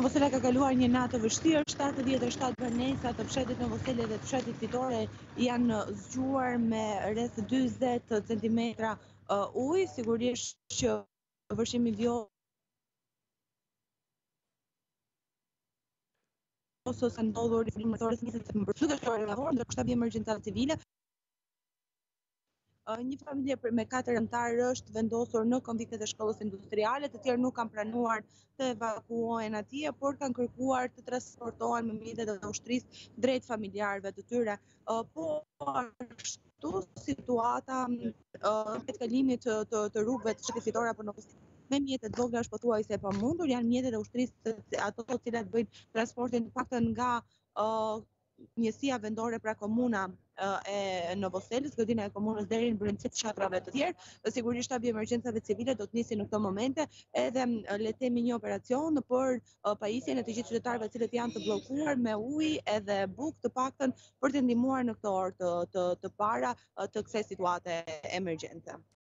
Novosela ka kaluar një natë të vështirë, 77 banesa të fshatit Novosele dhe të fshatit Fitore janë zgjuar me rreth 40 centimetra ujë, sigurisht që vërshimi vjollës ose ndodhur në mësorës 20 september. Qytetare nga Vorë, ndërkohë shtabi emergjencave civile. Një familje me 4 anëtar është vendosur në konviktet e shkollës industriale, të tjerë nuk kanë planuar të evakuohen atje, por kanë kërkuar të transportohen me mjetet e ushtrisë drejt familjarëve të tyre. Po ashtu situata e kalimit të rrugëve të shtetit Fitore apo me mjetet vogla është pothuajse e pamundur, janë mjetet e ushtrisë ato të cilat bëjnë transportin paktën nga njësia vendore pra komuna e Novoselës, godina e komunës deri në brendësi të fshatrave të tjerë. Sigurisht shtabi emergjencave civile do të nisi në këto momente edhe le të themi një operacion për pajisjen e të gjithë qytetarëve të cilët janë të bllokuar me ujë edhe bukë të paktën për të ndihmuar në këto orë të para të kësaj situate emergjente.